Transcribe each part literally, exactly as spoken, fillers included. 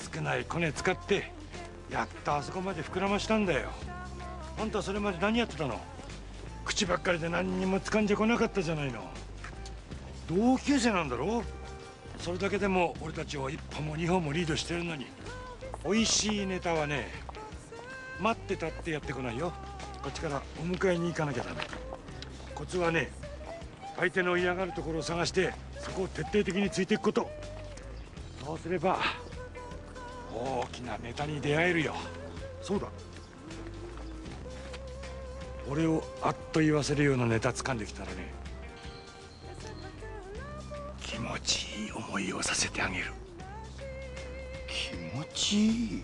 少ないコネ使ってやっとあそこまで膨らましたんだよ。あんたそれまで何やってたの？口ばっかりで何にも掴んじゃこなかったじゃないの。同級生なんだろ？それだけでも俺たちを一歩も二歩もリードしてるのに。美味しいネタはね、待ってたってやってこないよ。こっちからお迎えに行かなきゃダメ。コツはね、相手の嫌がるところを探してそこを徹底的についていくこと。そうすれば大きなネタに出会えるよ。そうだ、俺をあっと言わせるようなネタ掴んできたらね、気持ちいい思いをさせてあげる。 気持ちいい。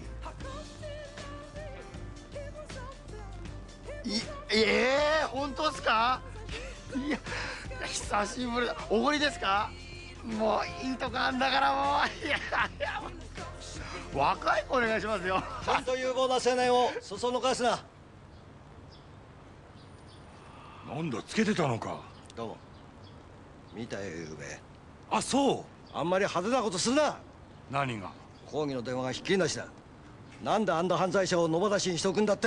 いええー、本当ですか？いや久しぶりだ。おごりですか？もういいとこあんだからもう。いやいや、若い子お願いしますよ。 ちゃんと有望な青年をそそのかすな。 なんだ、つけてたのか。 どうも見たよゆうべ。 あ、そう。 あんまり派手なことするな。 何が？ 抗議の電話がひっきりなしだ。なんであんな犯罪者を野放しにしておくんだって。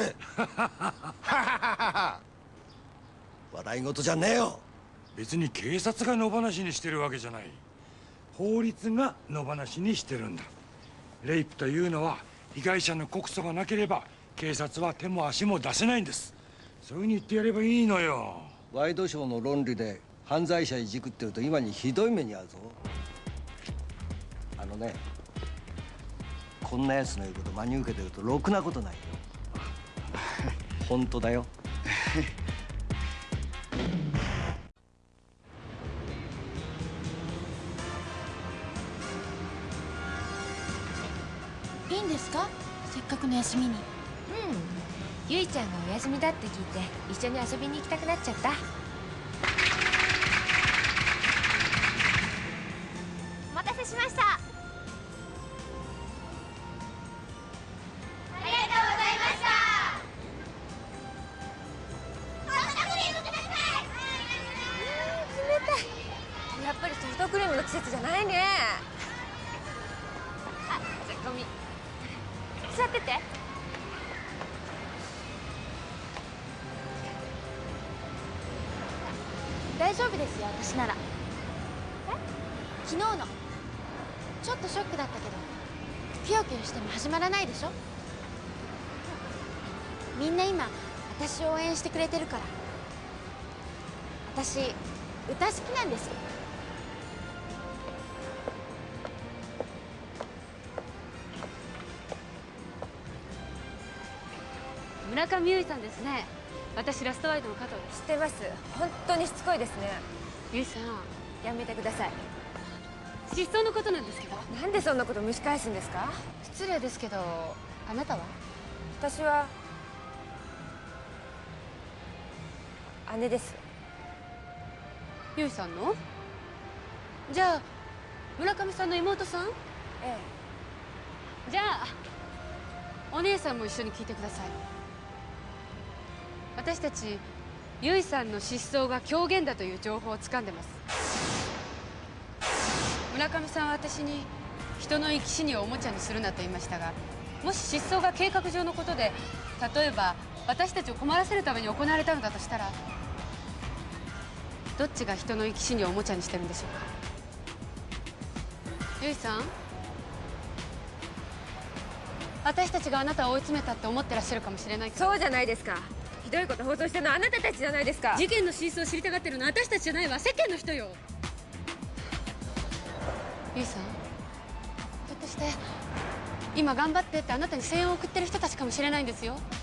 笑い事じゃねえよ。 別に警察が野放しにしてるわけじゃない。法律が野放しにしてるんだ。レイプというのは被害者の告訴がなければ警察は手も足も出せないんです。そういうふうに言ってやればいいのよ。 ワイドショーの論理で犯罪者いじくってると今にひどい目に遭うぞ。あのね、こんなやつの言うこと真に受けてるとろくなことないよ。本当だよ。 いいんですか？せっかくの休みに。 うん、ゆいちゃんがお休みだって聞いて一緒に遊びに行きたくなっちゃった。お待たせしました。ありがとうございました。ソフトクリームください。冷たい。やっぱりソフトクリームの季節じゃないね。あ、じゃあゴミ座ってて。 大丈夫ですよ、私なら。え？昨日のちょっとショックだったけど、ピヨピヨしても始まらないでしょ。みんな今私を応援してくれてるから。私歌好きなんですよ。 村上結衣さんですね。私ラストワイドの加藤です。 知ってます。本当にしつこいですね。 結衣さん、 やめてください。 失踪のことなんですけど。 なんでそんなこと蒸し返すんですか？ 失礼ですけど、あなたは？ 私は姉です。 結衣さんの？じゃあ村上さんの妹さん？ えじゃあお姉さんも一緒に聞いてください。私たち結衣さんの失踪が狂言だという情報を掴んでます。村上さんは私に人の生き死にをおもちゃにするなと言いましたが、もし失踪が計画上のことで、例えば私たちを困らせるために行われたのだとしたら、どっちが人の生き死にをおもちゃにしてるんでしょうか。結衣さん、私たちがあなたを追い詰めたって思ってらっしゃるかもしれないけど、 そうじゃないですか。ひどいこと放送してるのはあなたたちじゃないですか。 事件の真相を知りたがってるのは私たちじゃないわ、世間の人よ。ゆいさん、ひょっとして今頑張ってってあなたに声援を送ってる人たちかもしれないんですよ。